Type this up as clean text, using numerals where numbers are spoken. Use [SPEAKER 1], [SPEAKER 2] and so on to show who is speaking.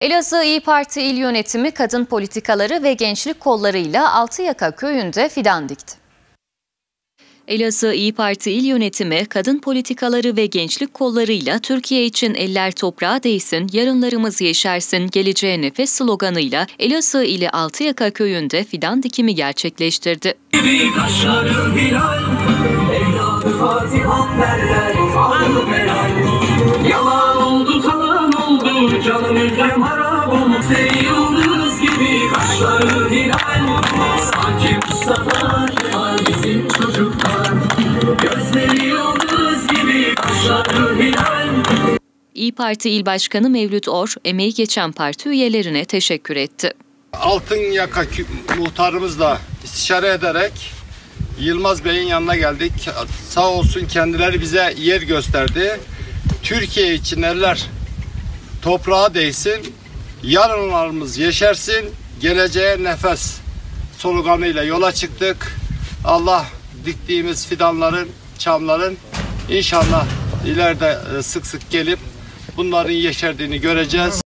[SPEAKER 1] Elazığ İYİ Parti İl Yönetimi kadın politikaları ve gençlik kollarıyla Altıyaka köyünde fidan dikti. Elazığ İYİ Parti İl Yönetimi kadın politikaları ve gençlik kollarıyla Türkiye için eller toprağa değsin, yarınlarımız yeşersin, geleceğe nefes sloganıyla Elazığ ili Altıyaka köyünde fidan dikimi gerçekleştirdi.
[SPEAKER 2] Yalan oldu, talan oldu, canım ülkem harap oldu. Yıldız gibi kaşları hilal, sanki Mustafa Kemal bizim çocuklar. Gözleri yıldız gibi kaşları hilal.
[SPEAKER 1] İYİ Parti İl Başkanı Mevlüt Or, emeği geçen parti üyelerine teşekkür etti.
[SPEAKER 3] Altıyaka muhtarımızla istişare ederek Yılmaz Bey'in yanına geldik. Sağ olsun kendileri bize yer gösterdi. Türkiye için eller toprağa değsin, yarınlarımız yeşersin, geleceğe nefes sloganıyla yola çıktık. Allah diktiğimiz fidanların, çamların inşallah ileride sık sık gelip bunların yeşerdiğini göreceğiz.